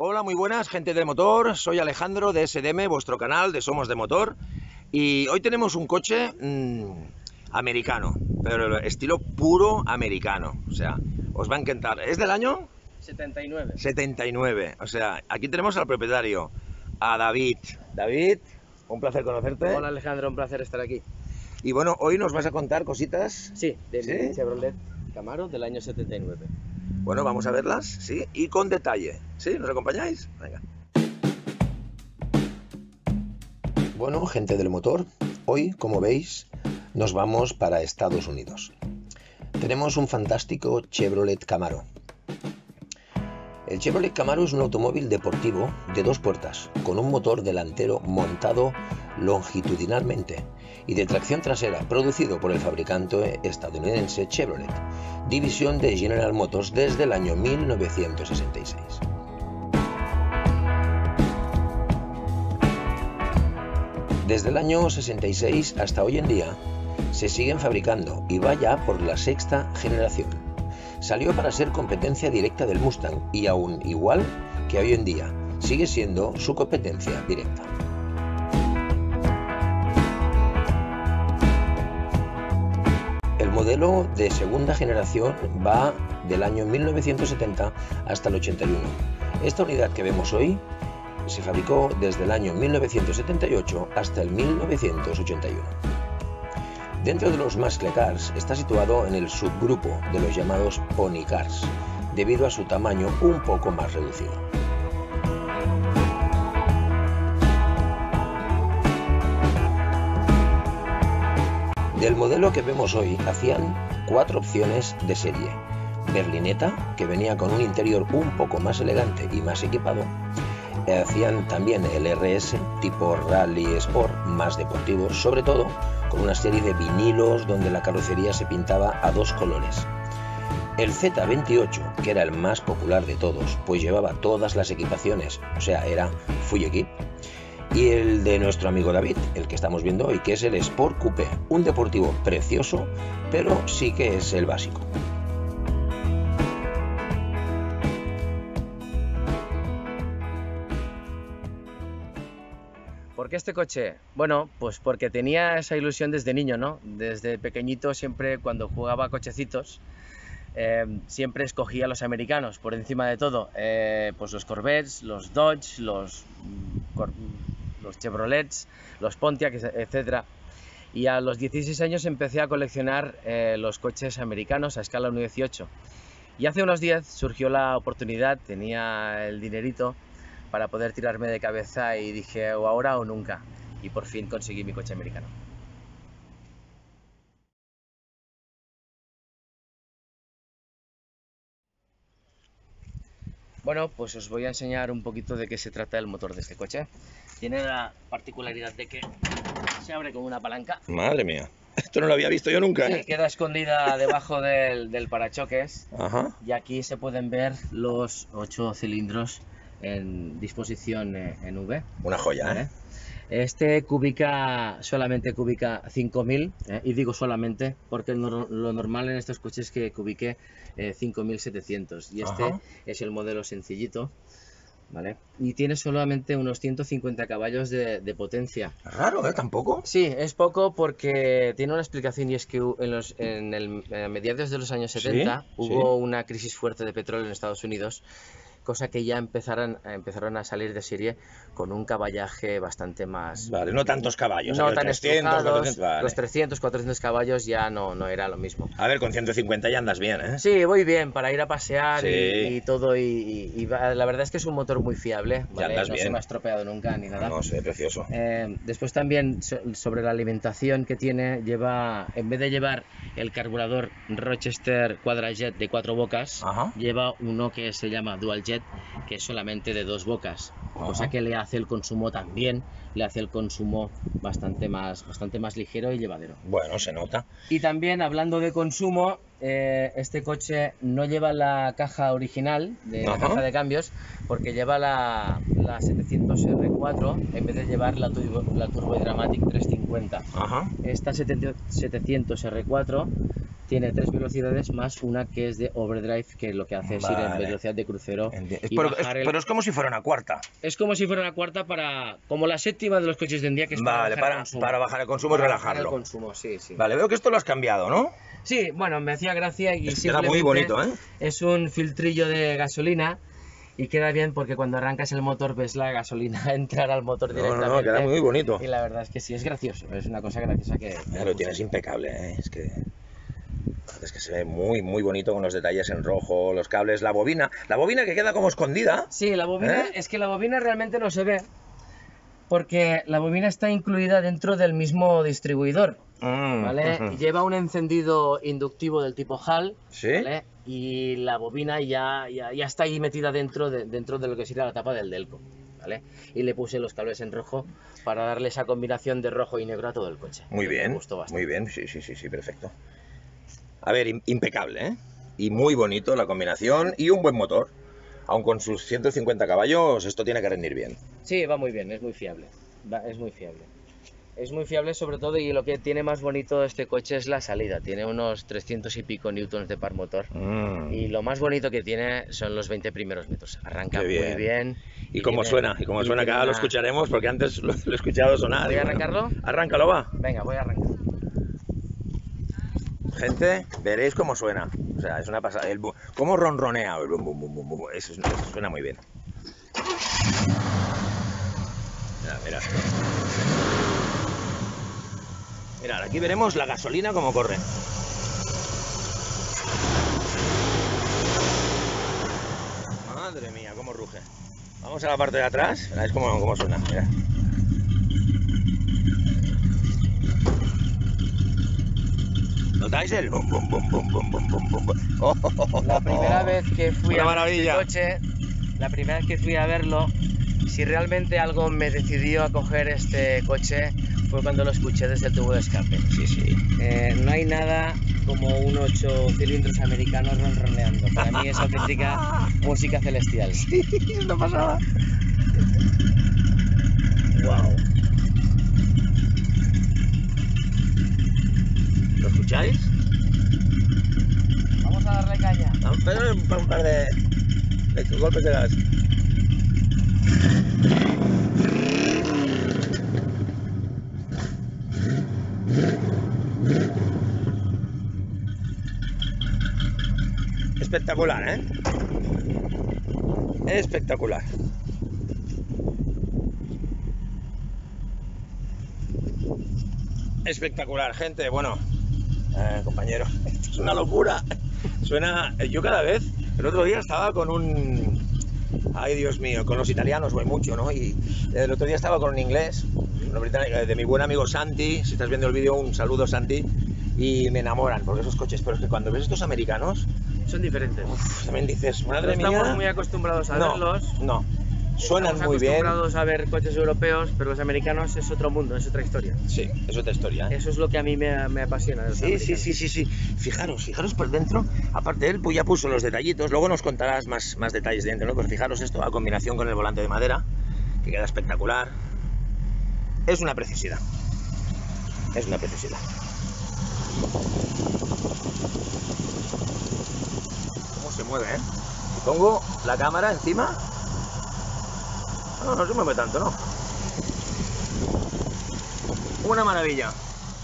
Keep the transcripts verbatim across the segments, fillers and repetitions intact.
Hola, muy buenas, gente del motor. Soy Alejandro de S D M, vuestro canal de Somos de Motor. Y hoy tenemos un coche mmm, americano, pero estilo puro americano. O sea, os va a encantar. ¿Es del año? setenta y nueve. setenta y nueve. O sea, aquí tenemos al propietario, a David. David, un placer conocerte. Hola Alejandro, un placer estar aquí. Y bueno, hoy nos vas a contar cositas. Sí, de ¿Sí? mi Chevrolet Camaro del año setenta y nueve. Bueno, vamos a verlas, sí, y con detalle. ¿Sí? ¿Nos acompañáis? Venga. Bueno, gente del motor, hoy, como veis, nos vamos para Estados Unidos. Tenemos un fantástico Chevrolet Camaro. El Chevrolet Camaro es un automóvil deportivo de dos puertas, con un motor delantero montado longitudinalmente y de tracción trasera, producido por el fabricante estadounidense Chevrolet, división de General Motors desde el año mil novecientos sesenta y seis. Desde el año sesenta y seis hasta hoy en día se siguen fabricando y va ya por la sexta generación. Salió para ser competencia directa del Mustang y aún igual que hoy en día sigue siendo su competencia directa. El modelo de segunda generación va del año mil novecientos setenta hasta el ochenta y uno. Esta unidad que vemos hoy se fabricó desde el año mil novecientos setenta y ocho hasta el mil novecientos ochenta y uno. Dentro de los muscle cars está situado en el subgrupo de los llamados pony cars, debido a su tamaño un poco más reducido. Del modelo que vemos hoy hacían cuatro opciones de serie: berlineta, que venía con un interior un poco más elegante y más equipado. Hacían también el R S tipo Rally Sport, más deportivos, sobre todo con una serie de vinilos donde la carrocería se pintaba a dos colores. El Z veintiocho, que era el más popular de todos, pues llevaba todas las equipaciones, o sea, era full equip. Y el de nuestro amigo David, el que estamos viendo hoy, que es el Sport Coupé, un deportivo precioso, pero sí que es el básico. ¿Por qué este coche? Bueno, pues porque tenía esa ilusión desde niño, ¿no? Desde pequeñito, siempre cuando jugaba a cochecitos, eh, siempre escogía a los americanos por encima de todo. Eh, pues los Corvettes, los Dodge, los, los Chevrolets, los Pontiac, etcétera. Y a los dieciséis años empecé a coleccionar eh, los coches americanos a escala uno dieciocho. Y hace unos diez surgió la oportunidad, tenía el dinerito para poder tirarme de cabeza y dije, o ahora o nunca, y por fin conseguí mi coche americano. Bueno, pues os voy a enseñar un poquito de qué se trata el motor de este coche. Tiene la particularidad de que se abre con una palanca. Madre mía, esto no lo había visto yo nunca. Sí, queda escondida debajo del, del parachoques. Ajá. Y aquí se pueden ver los ocho cilindros en disposición en V. Una joya, ¿vale? ¿eh? Este cubica, solamente cubica cinco mil, ¿eh? Y digo solamente porque lo, lo normal en estos coches es que cubique eh, cinco mil setecientos, y este Ajá. es el modelo sencillito, ¿vale? Y tiene solamente unos ciento cincuenta caballos de, de potencia. Raro, ¿eh? ¿Tampoco? Sí, es poco porque tiene una explicación, y es que en, los, en, el, a mediados de los años setenta ¿Sí? hubo ¿Sí? una crisis fuerte de petróleo en Estados Unidos, cosa que ya empezaron, empezaron a salir de serie con un caballaje bastante más... Vale, no tantos caballos. No tan trescientos, cuatrocientos, vale. Los trescientos, cuatrocientos caballos ya no, no era lo mismo. A ver, con ciento cincuenta ya andas bien, ¿eh? Sí, voy bien, para ir a pasear, sí. y, y todo, y, y, y la verdad es que es un motor muy fiable, ¿vale? Ya andas no bien. se me ha estropeado nunca ni nada. No, no sé, precioso. Eh, después también sobre la alimentación que tiene, lleva, en vez de llevar el carburador Rochester Quadrajet de cuatro bocas, Ajá. lleva uno que se llama Dual Jet, que es solamente de dos bocas, Ajá. cosa que le hace el consumo también, le hace el consumo bastante más, bastante más ligero y llevadero. Bueno, se nota. Y también, hablando de consumo, eh, este coche no lleva la caja original, de la caja de cambios, porque lleva la, la setecientos R cuatro en vez de llevar la, turbo, la Turbo Dramatic trescientos cincuenta. Ajá. Esta setecientos R cuatro tiene tres velocidades más una que es de overdrive, que lo que hace es ir en Vale. velocidad de crucero. Enti- y Pero, es, bajar el- pero es como si fuera una cuarta. Es como si fuera una cuarta para... como la séptima de los coches de hoy en día, que es para Vale, bajar el para, consumo. para bajar el consumo y Para bajar relajarlo. el consumo, sí, sí. Vale, veo que esto lo has cambiado, ¿no? Sí, bueno, me hacía gracia y Es que queda muy simplemente bonito, ¿eh? es un filtrillo de gasolina y queda bien porque cuando arrancas el motor ves la gasolina entrar al motor No, directamente. no, no, queda muy bonito. Y la verdad es que sí, es gracioso, es una cosa graciosa que... Ya lo tienes impecable, ¿eh? Es que... Es que se ve muy, muy bonito con los detalles en rojo, los cables, la bobina. La bobina que queda como escondida. Sí, la bobina, ¿Eh? es que la bobina realmente no se ve porque la bobina está incluida dentro del mismo distribuidor, Mm, ¿vale? ujú. Lleva un encendido inductivo del tipo Hall, ¿Sí? ¿vale? Y la bobina ya, ya, ya está ahí metida dentro de, dentro de lo que sería la tapa del Delco, ¿vale? Y le puse los cables en rojo para darle esa combinación de rojo y negro a todo el coche. Muy que me bien, gustó bastante. muy bien, sí, sí, sí, sí, perfecto. A ver, im- impecable, ¿eh? Y muy bonito la combinación y un buen motor. Aun con sus ciento cincuenta caballos, esto tiene que rendir bien. Sí, va muy bien, es muy fiable, va- es muy fiable. Es muy fiable sobre todo, y lo que tiene más bonito este coche es la salida. Tiene unos trescientos y pico newtons de par motor. Mm. Y lo más bonito que tiene son los veinte primeros metros. Arranca Qué muy bien. bien. ¿Y cómo tiene- suena? ¿Y cómo y suena? Que tiene ahora lo una- escucharemos porque antes lo, lo he escuchado sonar. ¿Voy y a bueno. arrancarlo? Arráncalo, va. Venga, voy a arrancar. Gente, veréis cómo suena. O sea, es una pasada. El bu- cómo ronronea. El bum, bum, bum, bum, bum. Eso, eso suena muy bien. Mira, mira. Mirad, aquí veremos la gasolina como corre. Madre mía, cómo ruge. Vamos a la parte de atrás. Veréis cómo, cómo suena. Mira. ¿Notáis el bum, bum, bum, bum, bum, bum, bum, bum, bum? Oh, oh, oh, oh, La oh. primera vez que fui Una a ver maravilla. este coche, la primera vez que fui a verlo, si realmente algo me decidió a coger este coche fue cuando lo escuché desde el tubo de escape. Sí, sí. Eh, no hay nada como un ocho cilindros americanos ronroneando. Para mí es auténtica música celestial. No pasaba. Wow. ¿Lo escucháis? Vamos a darle caña. Vamos a pegar un par, un par de, de golpes de gas. Espectacular, ¿eh? Espectacular. Espectacular, gente. Bueno, eh, compañero, esto es una locura. Suena. Yo cada vez. El otro día estaba con un. Ay, Dios mío, con los italianos voy mucho, ¿no? Y el otro día estaba con un inglés, uno británico, de mi buen amigo Santi. Si estás viendo el vídeo, un saludo, Santi. Y me enamoran porque esos coches. Pero es que cuando ves estos americanos, Son diferentes. uf, también dices, madre no estamos mía. muy acostumbrados a no, verlos. no. Suenan Estamos muy bien. acostumbrados a ver coches europeos, pero los americanos es otro mundo, es otra historia. Sí, es otra historia, ¿eh? Eso es lo que a mí me, me apasiona de los Sí, sí, americanos. sí, sí, sí. Fijaros, fijaros por dentro. Aparte él pues ya puso los detallitos. Luego nos contarás más, más detalles de dentro, ¿no? Pero fijaros esto a combinación con el volante de madera, que queda espectacular. Es una preciosidad. Es una preciosidad. ¿Cómo se mueve, eh? Si pongo la cámara encima. No, no se mueve tanto, ¿no? Una maravilla.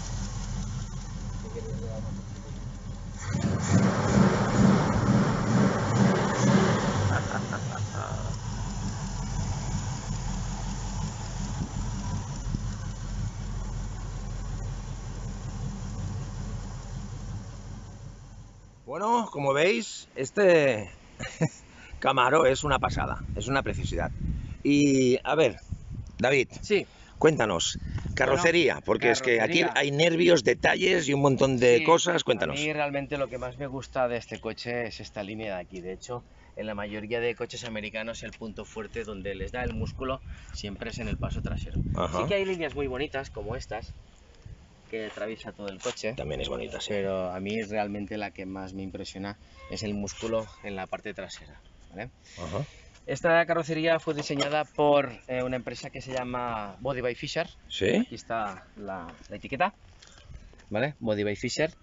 Bueno, como veis, este Camaro es una pasada, es una preciosidad. Y a ver, David, Sí. cuéntanos, carrocería, porque es que aquí carrocería. hay nervios, detalles y un montón de Sí, cosas, cuéntanos. A mí realmente lo que más me gusta de este coche es esta línea de aquí. De hecho, en la mayoría de coches americanos el punto fuerte donde les da el músculo siempre es en el paso trasero. Ajá. Sí que hay líneas muy bonitas como estas, que atraviesa todo el coche, También es bonita, sí. pero a mí realmente la que más me impresiona es el músculo en la parte trasera, ¿vale? Ajá. Esta carrocería fue diseñada por eh, una empresa que se llama Body by Fisher. ¿Sí? Aquí está la, la etiqueta, ¿vale? Body by Fisher.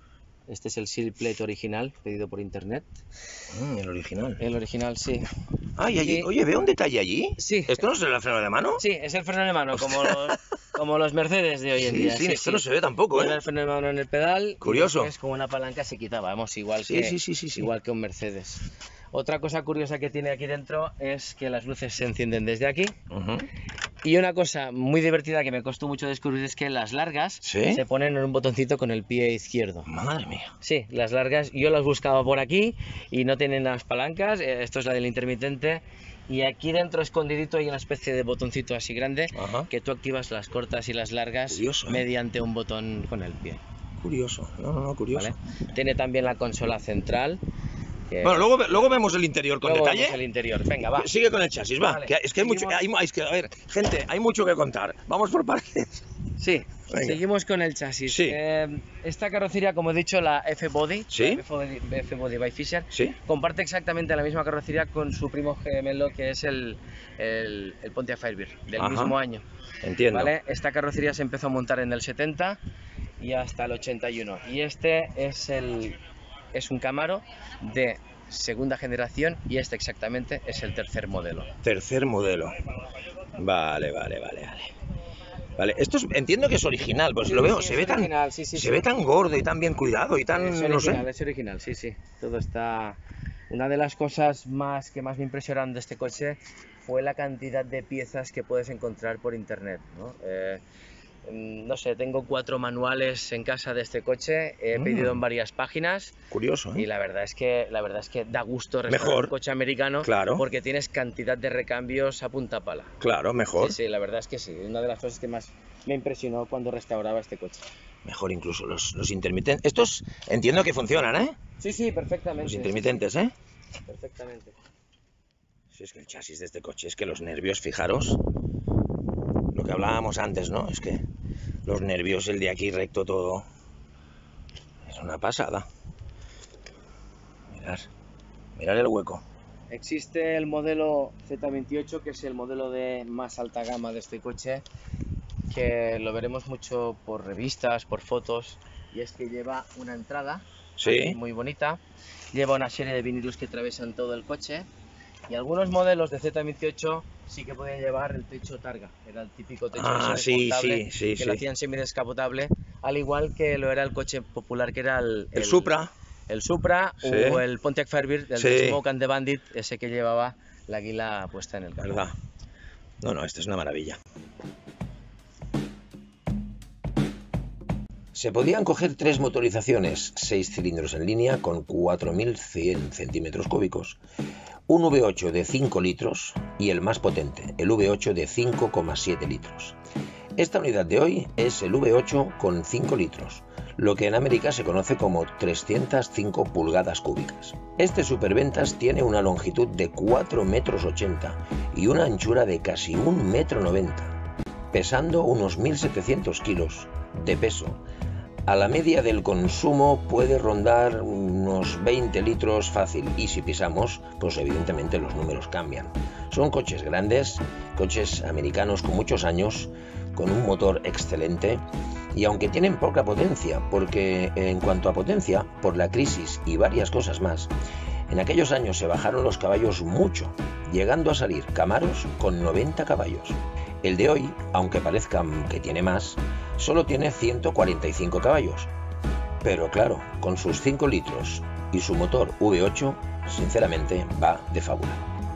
Este es el seal plate original, pedido por internet. Mm, el original. El original, sí. Ay, allí, Y- oye, veo un detalle allí. Sí. ¿Esto no es el freno de mano? Sí, es el freno de mano, como los, como los Mercedes de hoy en Sí, día. sí, esto no se ve tampoco, Lleva ¿eh? el freno de mano en el pedal. Curioso. Y después, con una palanca se quita, vamos, igual, Sí, que, sí, sí, sí, sí. igual que un Mercedes. Otra cosa curiosa que tiene aquí dentro es que las luces se encienden desde aquí. Ujú. Y una cosa muy divertida que me costó mucho descubrir es que las largas ¿Sí? se ponen en un botoncito con el pie izquierdo. Madre mía. Sí, las largas, yo las buscaba por aquí y no tienen las palancas, eh, esto es la del intermitente, y aquí dentro escondidito hay una especie de botoncito así grande Ajá. que tú activas las cortas y las largas Curioso, ¿eh? mediante un botón con el pie, Curioso. No, no, no, curioso. ¿vale? Tiene también la consola central. que- Bueno, luego, ve- luego vemos el interior con luego detalle. vemos el interior, venga, va. Sigue con el chasis, va. Vale, que es que hay mucho, seguimos. hay, hay que, a ver, gente, hay mucho que contar. Vamos por partes. Sí, Venga. seguimos con el chasis. Sí. Eh, esta carrocería, como he dicho, la F-Body, Sí. la F-Body, F-Body by Fisher, Sí. comparte exactamente la misma carrocería con su primo gemelo, que es el, el, el Pontiac Firebird, del Ajá. mismo año. Entiendo. ¿Vale? Esta carrocería se empezó a montar en el setenta y hasta el ochenta y uno. Y este es, el, es un Camaro de segunda generación y este exactamente es el tercer modelo. Tercer modelo. Vale, vale, vale, vale. Vale, esto es- entiendo que es original, pues lo veo, Sí, se es ve tan original, sí, sí, se sí. ve tan gordo y tan bien cuidado y tan Es no sé. original, es original, sí, sí. Todo está. Una de las cosas más que más me impresionaron de este coche fue la cantidad de piezas que puedes encontrar por internet, ¿no? Eh, mm, no sé, tengo cuatro manuales en casa de este coche, he Mm. pedido en varias páginas Curioso, ¿eh? y la verdad es que la verdad es que da gusto restaurar Mejor. un coche americano, Claro. porque tienes cantidad de recambios a punta pala. Claro, mejor. Sí, sí, la verdad es que sí, una de las cosas que más me impresionó cuando restauraba este coche. Mejor incluso los, los intermitentes. Estos entiendo que funcionan, ¿eh? Sí, sí, perfectamente. Los sí, intermitentes, ¿eh? sí, perfectamente. Si es que el chasis de este coche, es que los nervios, fijaros, lo que hablábamos antes, ¿no? Es que los nervios, el de aquí recto todo, es una pasada. Mirad, mirad el hueco. Existe el modelo Z veintiocho, que es el modelo de más alta gama de este coche, que lo veremos mucho por revistas, por fotos, y es que lleva una entrada Sí. aquí muy bonita, lleva una serie de vinilos que atravesan todo el coche, y algunos modelos de Z veintiocho sí que podían llevar el techo targa, era el típico techo Ah, ese sí, desmontable, sí, sí, que sí. lo hacían semidescapotable, al igual que lo era el coche popular que era el, El Supra. el Supra Sí. o el Pontiac Firebird, el Sí. de Smoke and the Bandit, ese que llevaba la águila puesta en el carro. ¿Verdad? No, no, esto es una maravilla. Se podían coger tres motorizaciones, seis cilindros en línea con cuatro mil cien centímetros cúbicos, un V ocho de cinco litros y el más potente, el V ocho de cinco coma siete litros. Esta unidad de hoy es el V ocho con cinco litros, lo que en América se conoce como trescientas cinco pulgadas cúbicas. Este superventas tiene una longitud de cuatro metros ochenta y una anchura de casi un metro noventa, pesando unos mil setecientos kilos de peso. A la media del consumo puede rondar unos veinte litros fácil, y si pisamos, pues evidentemente los números cambian. Son coches grandes, coches americanos con muchos años, con un motor excelente, y aunque tienen poca potencia, porque en cuanto a potencia, por la crisis y varias cosas más, en aquellos años se bajaron los caballos mucho, llegando a salir Camaros con noventa caballos. El de hoy, aunque parezca que tiene más, solo tiene ciento cuarenta y cinco caballos. Pero claro, con sus cinco litros y su motor V ocho, sinceramente va de fábula.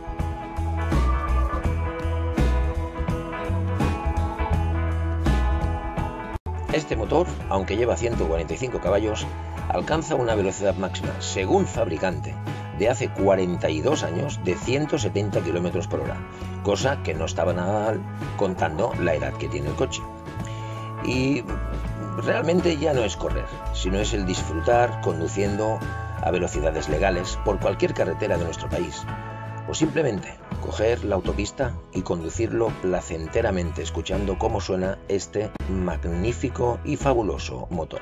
Este motor, aunque lleva ciento cuarenta y cinco caballos, alcanza una velocidad máxima, según fabricante, de hace cuarenta y dos años de ciento setenta kilómetros por hora, cosa que no estaba nada mal contando la edad que tiene el coche. Y realmente ya no es correr, sino es el disfrutar conduciendo a velocidades legales por cualquier carretera de nuestro país, o simplemente coger la autopista y conducirlo placenteramente escuchando cómo suena este magnífico y fabuloso motor.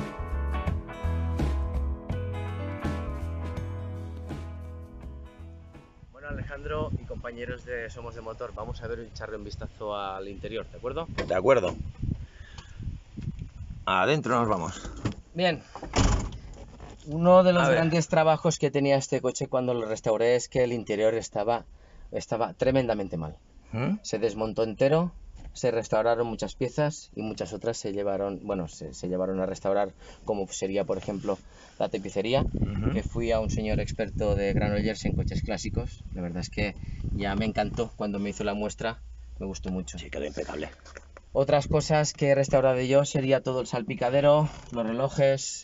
Bueno, Alejandro y compañeros de Somos de Motor, vamos a ver y echarle un vistazo al interior, ¿de acuerdo? De acuerdo. Adentro nos vamos. Bien, Uno de los A ver. grandes trabajos que tenía este coche cuando lo restauré es que el interior estaba, estaba tremendamente mal. ¿Mm? Se desmontó entero, se restauraron muchas piezas y muchas otras se llevaron, bueno, se, se llevaron a restaurar, como sería, por ejemplo, la tapicería, Ujú. que fui a un señor experto de Granollers en coches clásicos. La verdad es que ya me encantó cuando me hizo la muestra, me gustó mucho. Sí, quedó impecable. Otras cosas que he restaurado yo sería todo el salpicadero, los relojes,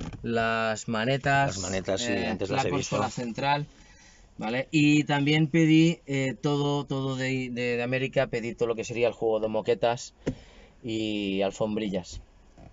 las manetas, Las manetas, sí, antes la las he consola visto. central, ¿vale? Y también pedí eh, todo, todo de, de- de América, pedí todo lo que sería el juego de moquetas y alfombrillas.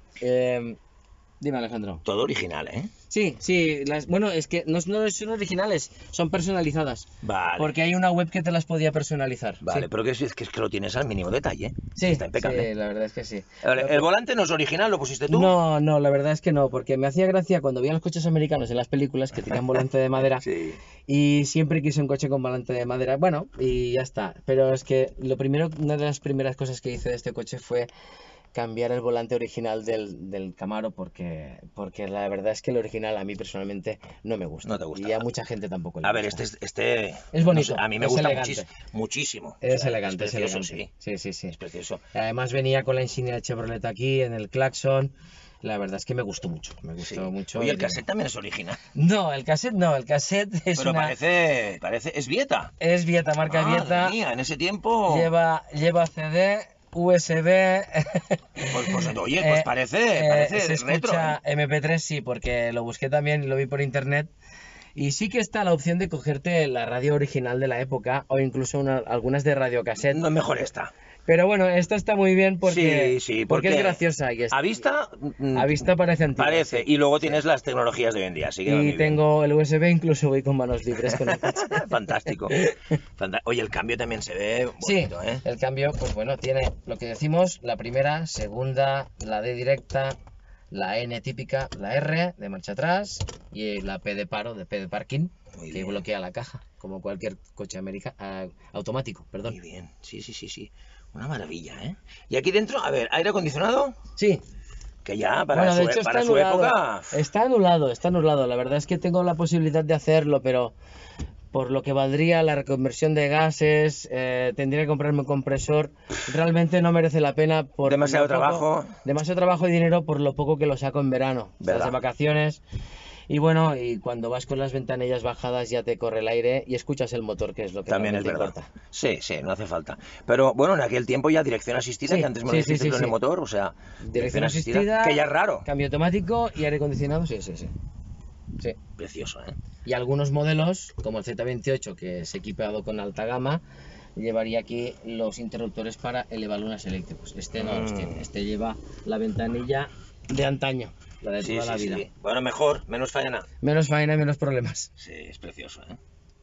Eh, dime, Alejandro. Todo original, ¿eh? Sí, sí, las, bueno, es que no, no son originales, son personalizadas. Vale. Porque hay una web que te las podía personalizar. Vale, sí. pero que es, es que es que lo tienes al mínimo detalle. Sí, Está impecable. sí, la verdad es que sí. Vale, ¿el volante no es original? ¿Lo pusiste tú? No, no, la verdad es que no, porque me hacía gracia cuando veía los coches americanos en las películas que tenían volante de madera Sí. y siempre quise un coche con volante de madera. Bueno, y ya está. Pero es que lo primero, una de las primeras cosas que hice de este coche fue cambiar el volante original del, del Camaro porque, porque la verdad es que el original a mí personalmente no me gusta. No te gusta. Y a mucha gente tampoco le A ver, gusta. este, es- este Es bonito, no sé, a mí me es gusta elegante. muchis- muchísimo. Es O sea, elegante, es, precioso, elegante. sí. Sí, sí, sí. Es precioso. Además venía con la insignia de Chevrolet aquí en el claxon. La verdad es que me gustó mucho, me gustó Sí. mucho. Oye, y el digo- cassette también es original. No, el cassette no, el cassette es Pero una... parece, parece, es Vieta. Es Vieta, marca Madre Vieta. mía, en ese tiempo. Lleva, lleva C D, U S B. Pues, pues, oye, pues Eh, parece, eh, parece se retro. escucha ¿eh? M P tres, sí, porque lo busqué también y lo vi por internet. Y sí que está la opción de cogerte la radio original de la época o incluso una- algunas de radiocassette. No, mejor esta. Pero bueno, esta está muy bien porque, Sí, sí, porque, porque es graciosa. Y es- A vista. mm, a vista parece antigua. Parece. sí. Y luego tienes las tecnologías de hoy en día. Así que va muy Y bien. tengo el U S B, incluso voy con manos libres con el coche. Fantástico. Fanta- Oye, el cambio también se ve Sí, bonito, ¿eh? el cambio, pues bueno, tiene lo que decimos, la primera, segunda, la D directa, la N típica, la R de marcha atrás y la P de paro, de P de parking, Muy que bien. bloquea la caja, como cualquier coche americano, automático, perdón. Muy bien. Sí, sí, sí, sí. Una maravilla, ¿eh? Y aquí dentro, a ver, aire acondicionado, Sí, que ya para bueno, su, de hecho para está su anulado. época. Está anulado, está anulado. La verdad es que tengo la posibilidad de hacerlo, pero por lo que valdría la reconversión de gases, eh, tendría que comprarme un compresor. Realmente no merece la pena por Demasiado lo poco- trabajo. demasiado trabajo y dinero por lo poco que lo saco en verano, ¿Verdad? estás de vacaciones. Y bueno, y cuando vas con las ventanillas bajadas ya te corre el aire y escuchas el motor, que es lo que También es realmente verdad. importa. Sí, sí, no hace falta. Pero bueno, en aquel tiempo ya dirección asistida, Sí, que antes me lo sí, dijiste sí, con sí, el sí. motor, o sea, Dirección asistida, que ya es raro. cambio automático y aire acondicionado, sí, sí, sí. Sí. Precioso, ¿eh? Y algunos modelos, como el Z veintiocho, que es equipado con alta gama, llevaría aquí los interruptores para elevalunas eléctricos. Este no los Mm. tiene. Este lleva la ventanilla de antaño, la de Sí, toda sí, la vida. sí. Bueno, mejor, menos faena. Menos faena y menos problemas. Sí, es precioso, ¿eh?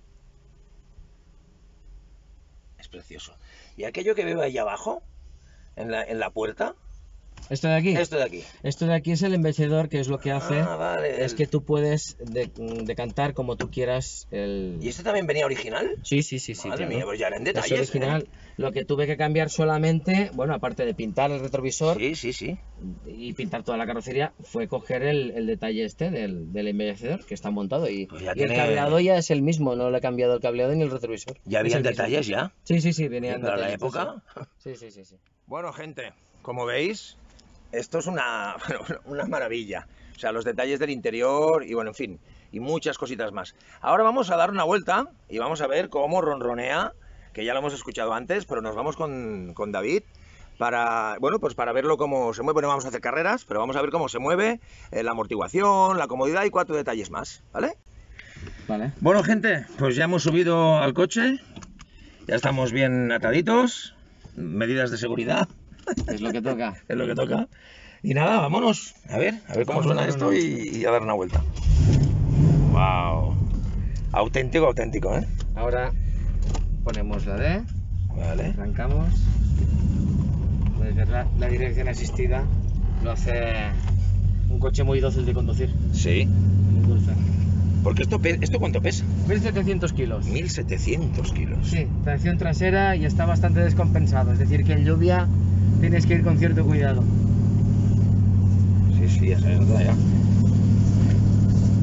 Es precioso. ¿Y aquello que veo ahí abajo, en la, en la puerta? Esto de aquí. Esto de aquí. Esto de aquí es el embellecedor, que es lo que hace. Ah, vale. Es que tú puedes de- decantar como tú quieras el... ¿Y este también venía original? Sí, sí, sí, sí. Madre claro. mía, pues ya eran Es detalles. original. ¿eh? Lo que tuve que cambiar solamente, bueno, aparte de pintar el retrovisor Sí, sí, sí. y pintar toda la carrocería, fue coger el, el detalle este del, del embellecedor que está montado y, Pues ya y tiene- el cableado ya es el mismo, no le he cambiado el cableado ni el retrovisor. Ya Es habían el mismo. detalles ya. Sí, sí, sí, venían Para la detallitos, época. Sí, sí, sí, sí. Bueno, gente, como veis, esto es una, una maravilla. O sea, los detalles del interior y bueno, en fin, y muchas cositas más. Ahora vamos a dar una vuelta y vamos a ver cómo ronronea, que ya lo hemos escuchado antes, pero nos vamos con, con David para, bueno, pues para verlo cómo se mueve. No vamos a hacer carreras, pero vamos a ver cómo se mueve, eh, la amortiguación, la comodidad y cuatro detalles más, ¿vale? Vale. Bueno, gente, pues ya hemos subido al coche, ya estamos bien ataditos, medidas de seguridad. Es lo que toca. Es lo que toca. Y nada, vámonos. A ver, a ver cómo Vamos, suena vámonos. esto y, y a dar una vuelta. Wow. Auténtico, auténtico, ¿eh? Ahora ponemos la D, Vale. arrancamos. Puedes ver la, la dirección asistida. Lo hace un coche muy dócil de conducir. Sí. Muy dulce. Porque esto, pe- ¿esto cuánto pesa? mil setecientos kilos. mil setecientos kilos. Sí, tracción trasera y está bastante descompensado. Es decir, que en lluvia tienes que ir con cierto cuidado. Sí, sí, ya se nota ya.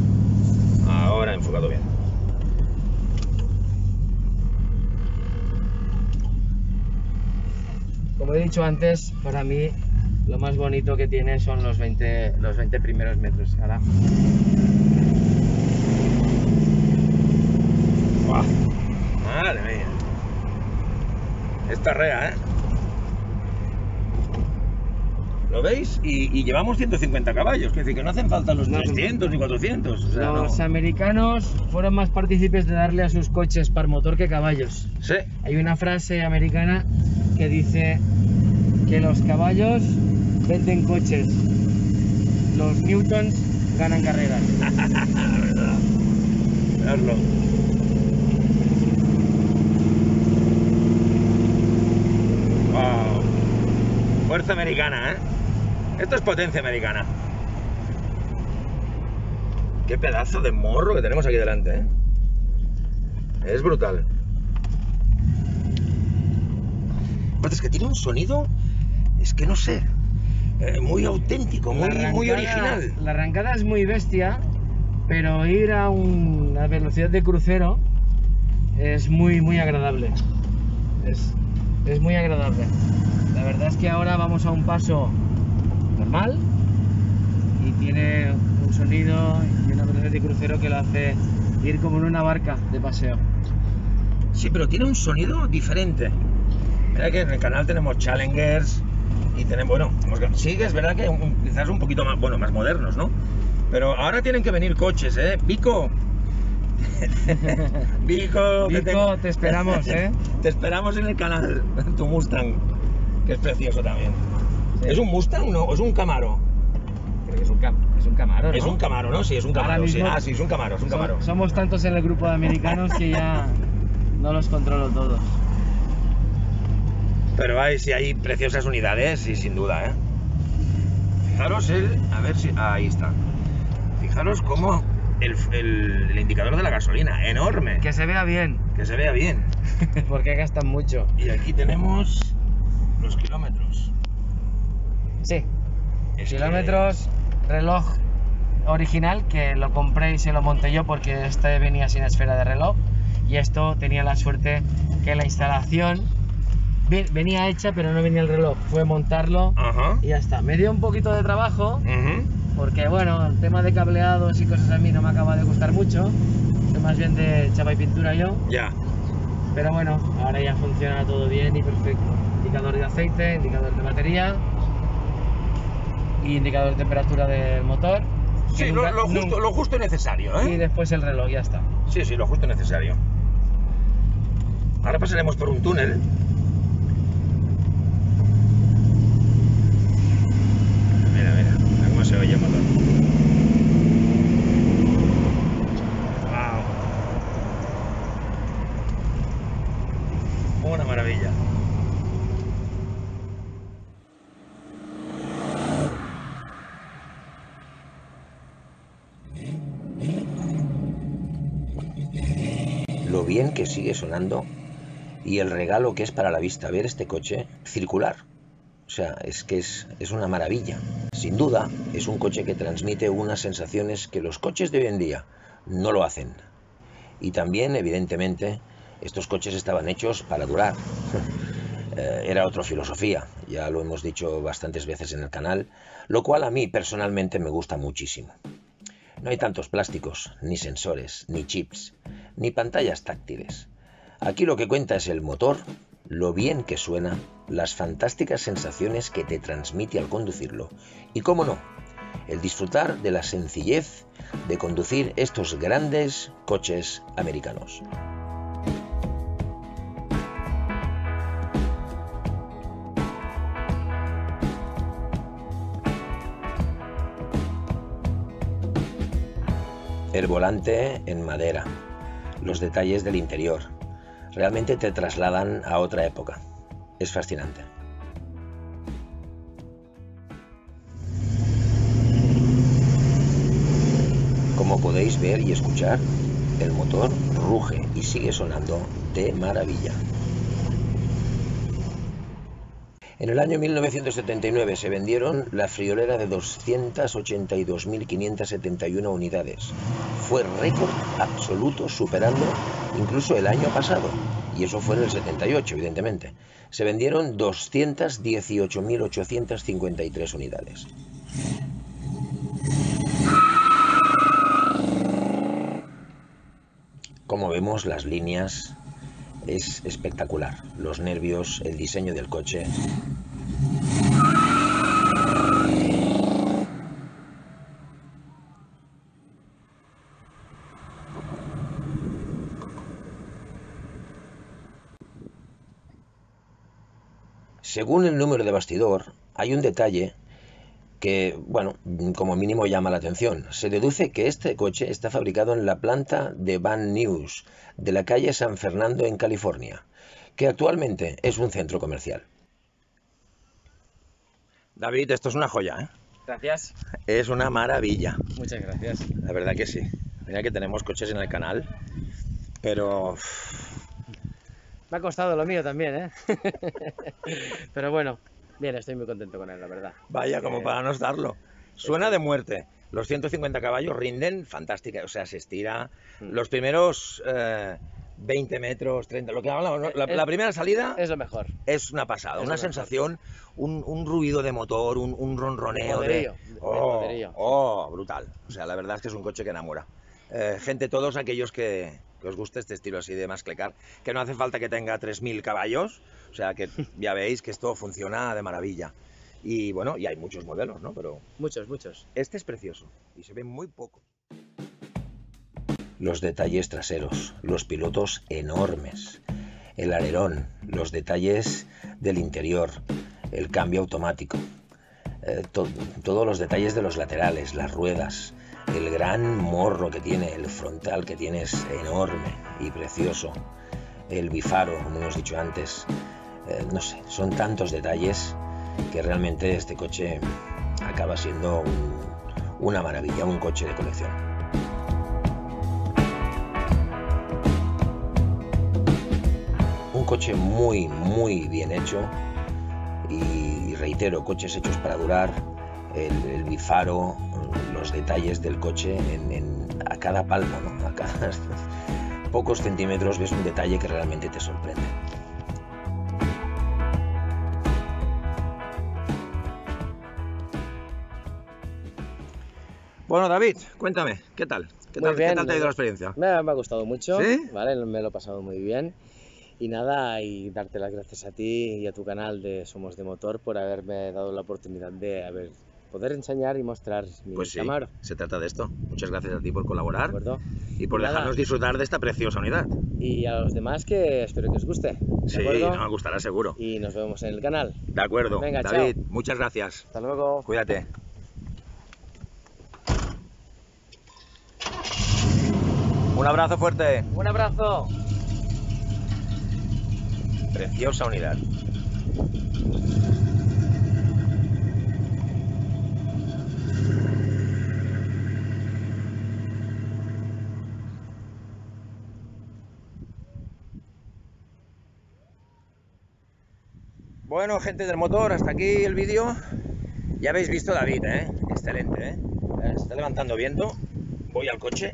dicho antes, para mí lo más bonito que tiene son los veinte, los veinte primeros metros. Ahora. ¡Buah! Madre mía. Esta rea, ¿eh? ¿Lo veis? Y, y llevamos ciento cincuenta caballos, que decir que no hacen falta los No, trescientos ni cuatrocientos. O sea, Los no. americanos fueron más partícipes de darle a sus coches par motor que caballos. Sí. Hay una frase americana que dice que los caballos venden coches, los newtons ganan carreras. La verdad. Verlo. Wow. Fuerza americana, ¿eh? Esto es potencia americana. Qué pedazo de morro que tenemos aquí delante, ¿eh? Es brutal. Aparte es que tiene un sonido, es que no sé, eh, muy auténtico, muy, La muy arrancada- original. La arrancada es muy bestia, pero ir a una velocidad de crucero es muy, muy agradable. Es, es muy agradable. La verdad es que ahora vamos a un paso normal y tiene un sonido y una velocidad de crucero que lo hace ir como en una barca de paseo. Sí, pero tiene un sonido diferente. Mira que en el canal tenemos Challengers y tenemos, bueno, hemos- sí que es verdad que un- quizás un poquito más, bueno, más modernos, ¿no? Pero ahora tienen que venir coches, ¿eh? Vico. Vico, que Vico, te esperamos, ¿eh? Te esperamos en el canal, tu Mustang, que es precioso también. Sí. ¿Es un Mustang no? ¿O es un Camaro? Creo que es un, cam es un Camaro, ¿no? Es un Camaro, ¿no? Sí, es un Ahora Camaro. Sí. mismo- Ah, sí, es un Camaro, es un So- Camaro. somos tantos en el grupo de americanos que ya no los controlo todos. Pero hay, sí hay preciosas unidades, sí, sin duda, ¿eh? Fijaros el... A ver si... Ahí está. Fijaros cómo el, el- el indicador de la gasolina, enorme. Que se vea bien, Que se vea bien. porque gastan mucho. Y aquí tenemos los kilómetros. Sí, Es que- kilómetros, reloj original, que lo compré y se lo monté yo porque este venía sin esfera de reloj. Y esto tenía la suerte que la instalación ve- venía hecha, pero no venía el reloj. Fue montarlo Ajá. y ya está. Me dio un poquito de trabajo, Ujú. porque bueno, el tema de cableados y cosas a mí no me acaba de gustar mucho. Soy más bien de chapa y pintura yo. Ya. Pero bueno, ahora ya funciona todo bien y perfecto. Indicador de aceite, indicador de batería y indicador de temperatura del motor. que Sí, lo, nunca- lo justo, nunca- lo justo y necesario, Y ¿eh? después el reloj, ya está. Sí, sí, lo justo y necesario. Ahora pasaremos por un túnel. Mira, mira, mira cómo se oye el motor. Wow. Una maravilla. Lo bien que sigue sonando y el regalo que es para la vista ver este coche circular. O sea, es que es, es una maravilla. Sin duda, es un coche que transmite unas sensaciones que los coches de hoy en día no lo hacen. Y también, evidentemente, estos coches estaban hechos para durar. Eh, Era otra filosofía, ya lo hemos dicho bastantes veces en el canal, lo cual a mí personalmente me gusta muchísimo. No hay tantos plásticos, ni sensores, ni chips, ni pantallas táctiles. Aquí lo que cuenta es el motor, lo bien que suena, las fantásticas sensaciones que te transmite al conducirlo y, cómo no, el disfrutar de la sencillez de conducir estos grandes coches americanos. El volante en madera, los detalles del interior, realmente te trasladan a otra época. Es fascinante. Como podéis ver y escuchar, el motor ruge y sigue sonando de maravilla. En el año mil novecientos setenta y nueve se vendieron la friolera de doscientas ochenta y dos mil quinientas setenta y uno unidades. Fue récord absoluto, superando incluso el año pasado. y eso fue en el setenta y ocho, evidentemente. Se vendieron doscientas dieciocho mil ochocientas cincuenta y tres unidades. Como vemos, las líneas es espectacular. Los nervios, el diseño del coche. Según el número de bastidor, hay un detalle que, bueno, como mínimo llama la atención. Se deduce que este coche está fabricado en la planta de Van Nuys, de la calle San Fernando en California, que actualmente es un centro comercial. David, esto es una joya, ¿eh? Gracias. Es una maravilla. Muchas gracias. La verdad que sí. Mira que tenemos coches en el canal, pero... Me ha costado lo mío también, ¿eh? Pero bueno, bien, estoy muy contento con él, la verdad. Vaya, como para no estarlo. Suena de muerte. Los ciento cincuenta caballos rinden fantástica, o sea, se estira. Los primeros eh, veinte metros, treinta, lo que hablamos, ¿no? la, la primera salida es lo mejor. Es una pasada, es una sensación, un, un ruido de motor, un, un ronroneo. Poderío, de... de Oh, poderío. oh, brutal. O sea, la verdad es que es un coche que enamora. Eh, gente, todos aquellos que, que os guste este estilo así de muscle car, que no hace falta que tenga tres mil caballos, o sea, que ya veis que esto funciona de maravilla. Y bueno, y hay muchos modelos, ¿no? Pero muchos, muchos. Este es precioso y se ven muy pocos. Los detalles traseros, los pilotos enormes, el alerón, los detalles del interior, el cambio automático, eh, to todos los detalles de los laterales, las ruedas, el gran morro que tiene, el frontal que tiene es enorme y precioso, el bifaro, como hemos dicho antes, eh, no sé, son tantos detalles que realmente este coche acaba siendo un, una maravilla, un coche de colección. Un coche muy, muy bien hecho y, reitero, coches hechos para durar, el, el bifaro, los detalles del coche en, en, a cada palmo, ¿no? A cada pocos centímetros ves un detalle que realmente te sorprende. Bueno, David, cuéntame, ¿qué tal? ¿Qué tal, bien, ¿qué tal te ha ido la experiencia? Me, me ha gustado mucho, ¿Sí? ¿vale? Me lo he pasado muy bien. Y nada, y darte las gracias a ti y a tu canal de Somos de Motor por haberme dado la oportunidad de haber, poder enseñar y mostrar mi Pues sí, Camaro. Se trata de esto. Muchas gracias a ti por colaborar y por y dejarnos nada, disfrutar de esta preciosa unidad. Y a los demás que espero que os guste. ¿De sí, acuerdo? nos gustará seguro. Y nos vemos en el canal. De acuerdo. Venga, David, chao. muchas gracias. Hasta luego. Cuídate. Un abrazo fuerte. Un abrazo. Preciosa unidad. Bueno, gente del motor, hasta aquí el vídeo. Ya habéis visto a David, ¿eh? Excelente, ¿eh? Está levantando viento. Voy al coche.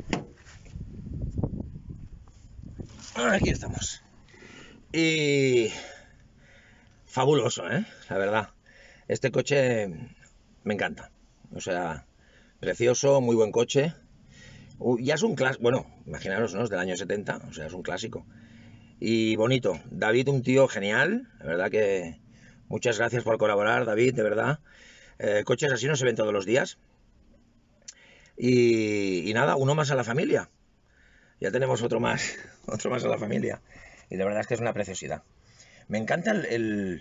Aquí estamos. Y... fabuloso, ¿eh? La verdad. Este coche me encanta. O sea, precioso, muy buen coche. Uh, ya es un clásico. Bueno, imaginaros, ¿no? Es del año setenta. O sea, es un clásico. Y bonito. David, un tío genial. La verdad que... muchas gracias por colaborar, David, de verdad. Eh, coches así no se ven todos los días. Y, y nada, uno más a la familia. Ya tenemos otro más, otro más a la familia. Y de verdad es que es una preciosidad. Me encanta el... el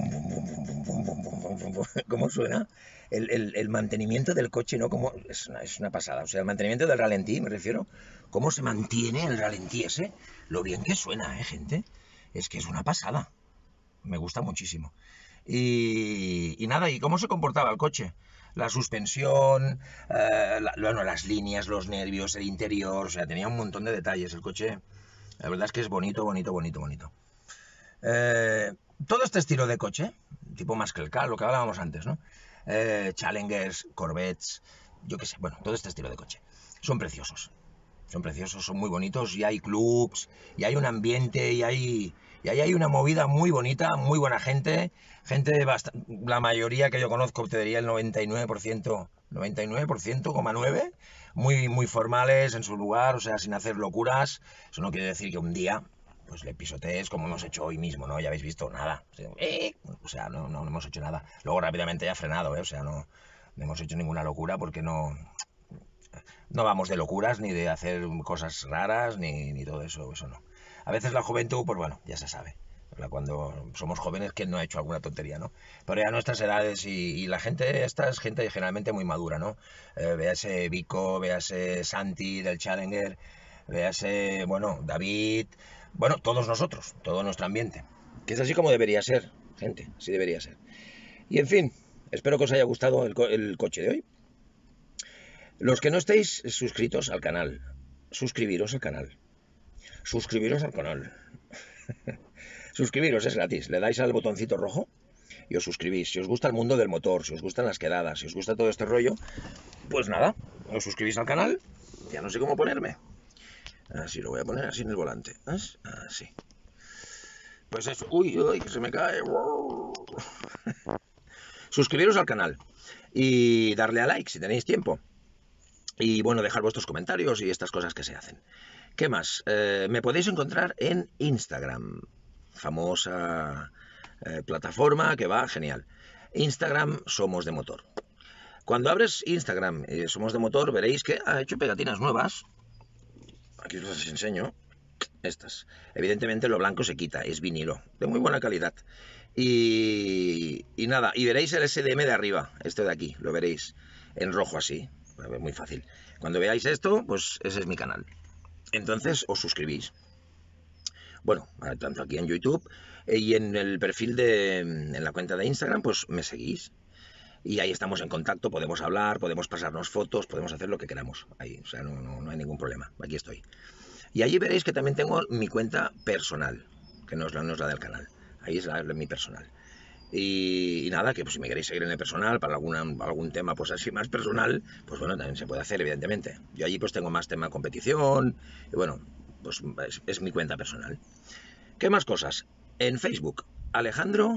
¿cómo suena? El, el, el mantenimiento del coche, ¿no? Como, es, una, es una pasada. O sea, el mantenimiento del ralentí, me refiero. ¿Cómo se mantiene el ralentí ese? Lo bien que suena, ¿eh, gente? Es que es una pasada. Me gusta muchísimo. Y, y nada, ¿y cómo se comportaba el coche? La suspensión, eh, la, bueno, las líneas, los nervios, el interior, o sea, tenía un montón de detalles. El coche, la verdad es que es bonito, bonito, bonito, bonito. Eh, todo este estilo de coche, tipo muscle car, lo que hablábamos antes, ¿no? Eh, Challengers, Corvettes, yo qué sé, bueno, todo este estilo de coche. Son preciosos. son preciosos, son muy bonitos, y hay clubs, y hay un ambiente, y hay, y ahí hay una movida muy bonita, muy buena gente, gente, bastante, la mayoría que yo conozco, te diría el noventa y nueve por ciento, noventa y nueve por ciento, nueve, muy, muy formales en su lugar, o sea, sin hacer locuras. Eso no quiere decir que un día pues le pisotees como hemos hecho hoy mismo, ¿no? Ya habéis visto nada, o sea, no, no, no hemos hecho nada. Luego rápidamente ya frenado, ¿eh? O sea, no, no hemos hecho ninguna locura porque no, no vamos de locuras, ni de hacer cosas raras, ni, ni todo eso, eso no. A veces la juventud, pues bueno, ya se sabe. Cuando somos jóvenes, ¿quién no ha hecho alguna tontería, no? Pero ya a nuestras edades y, y la gente, esta es gente generalmente muy madura, ¿no? Eh, véase Vico, véase Santi del Challenger, véase, bueno, David, bueno, todos nosotros, todo nuestro ambiente. Que es así como debería ser, gente, así debería ser. Y en fin, espero que os haya gustado el, co el coche de hoy. Los que no estéis suscritos al canal, suscribiros al canal. Suscribiros al canal. Suscribiros es gratis, le dais al botoncito rojo y os suscribís. Si os gusta el mundo del motor, si os gustan las quedadas, si os gusta todo este rollo, pues nada, os suscribís al canal. Ya no sé cómo ponerme. Así lo voy a poner, así en el volante. Así. Pues eso. Uy, uy, que se me cae. Suscribiros al canal y darle a like si tenéis tiempo. Y bueno, dejar vuestros comentarios y estas cosas que se hacen. ¿Qué más? Eh, me podéis encontrar en Instagram. Famosa eh, plataforma que va genial. Instagram Somos de Motor. Cuando abres Instagram eh, Somos de Motor, veréis que ha hecho pegatinas nuevas. Aquí os las enseño. Estas. Evidentemente lo blanco se quita, es vinilo, de muy buena calidad. Y, y nada, y veréis el S D M de arriba, este de aquí, lo veréis en rojo así. Muy fácil. Cuando veáis esto, pues ese es mi canal. Entonces os suscribís. Bueno, tanto aquí en YouTube y en el perfil de, en la cuenta de Instagram, pues me seguís. Y ahí estamos en contacto, podemos hablar, podemos pasarnos fotos, podemos hacer lo que queramos. Ahí, o sea, no, no, no hay ningún problema. Aquí estoy. Y allí veréis que también tengo mi cuenta personal, que no es la, no es la del canal. Ahí es la, la, mi personal. Y, y nada, que pues si me queréis seguir en el personal para alguna, algún tema pues así más personal, pues bueno, también se puede hacer, evidentemente. Yo allí pues tengo más tema de competición, y bueno, pues es, es mi cuenta personal. ¿Qué más cosas? En Facebook, Alejandro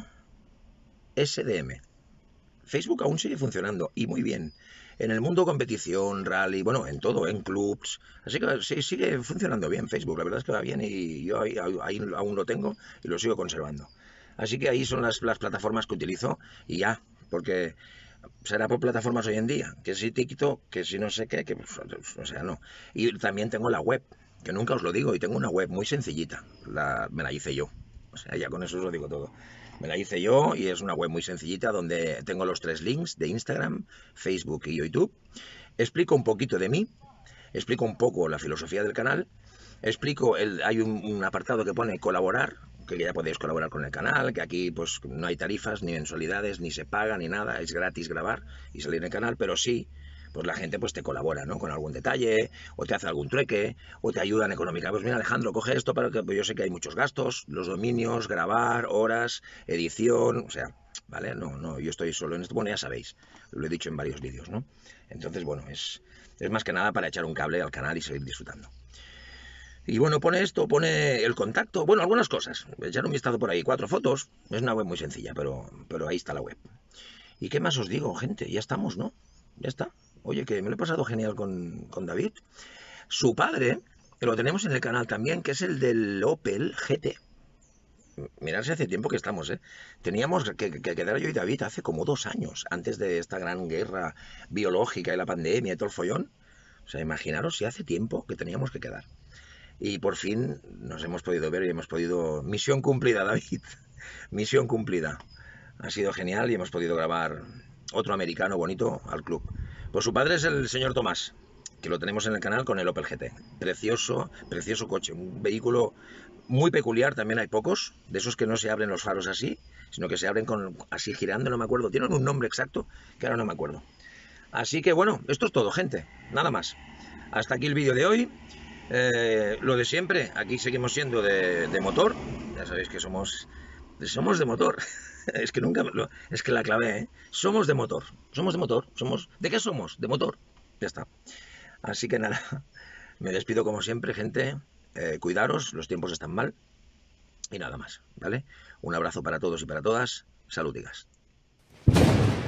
S D M. Facebook aún sigue funcionando y muy bien. En el mundo competición, rally, bueno, en todo, en clubs. Así que sí, sigue funcionando bien Facebook. La verdad es que va bien y yo ahí, ahí aún lo tengo y lo sigo conservando. Así que ahí son las, las plataformas que utilizo y ya, porque será por plataformas hoy en día, que si TikTok, que si no sé qué, que pues, o sea, no. Y también tengo la web, que nunca os lo digo, y tengo una web muy sencillita, la, me la hice yo. O sea, ya con eso os lo digo todo. Me la hice yo y es una web muy sencillita donde tengo los tres links de Instagram, Facebook y YouTube. Explico un poquito de mí, explico un poco la filosofía del canal, explico, el, hay un, un apartado que pone colaborar, que ya podéis colaborar con el canal, que aquí pues no hay tarifas, ni mensualidades, ni se paga, ni nada, es gratis grabar y salir en el canal, pero sí, pues la gente pues te colabora, ¿no? Con algún detalle, o te hace algún trueque, o te ayudan económicamente. Pues mira, Alejandro, coge esto para que pues yo sé que hay muchos gastos, los dominios, grabar, horas, edición, o sea, ¿vale? No, no, yo estoy solo en esto, bueno, ya sabéis, lo he dicho en varios vídeos, ¿no? Entonces, bueno, es, es más que nada para echar un cable al canal y seguir disfrutando. Y bueno, pone esto, pone el contacto, bueno, algunas cosas. Echar un vistazo por ahí, cuatro fotos. Es una web muy sencilla, pero, pero ahí está la web. ¿Y qué más os digo, gente? Ya estamos, ¿no? Ya está. Oye, que me lo he pasado genial con, con David. Su padre, que lo tenemos en el canal también, que es el del Opel G T. Mirad si hace tiempo que estamos, ¿eh? Teníamos que, que quedar yo y David hace como dos años, antes de esta gran guerra biológica y la pandemia y todo el follón. O sea, imaginaros si hace tiempo que teníamos que quedar. Y por fin nos hemos podido ver y hemos podido... Misión cumplida, David. Misión cumplida. Ha sido genial y hemos podido grabar otro americano bonito al club. Pues su padre es el señor Tomás, que lo tenemos en el canal con el Opel G T. Precioso, precioso coche. Un vehículo muy peculiar, también hay pocos. De esos que no se abren los faros así, sino que se abren con así girando, no me acuerdo. Tienen un nombre exacto que ahora no me acuerdo. Así que bueno, esto es todo, gente. Nada más. Hasta aquí el vídeo de hoy. Eh, lo de siempre, aquí seguimos siendo de, de motor, ya sabéis que somos, somos de motor, es que nunca, lo, es que la clave, ¿eh? Somos de motor, somos de motor, somos, ¿de qué somos? De motor, ya está. Así que nada, Me despido como siempre, gente. Eh, cuidaros, los tiempos están mal. Y nada más, ¿vale? Un abrazo para todos y para todas. Salud y gas.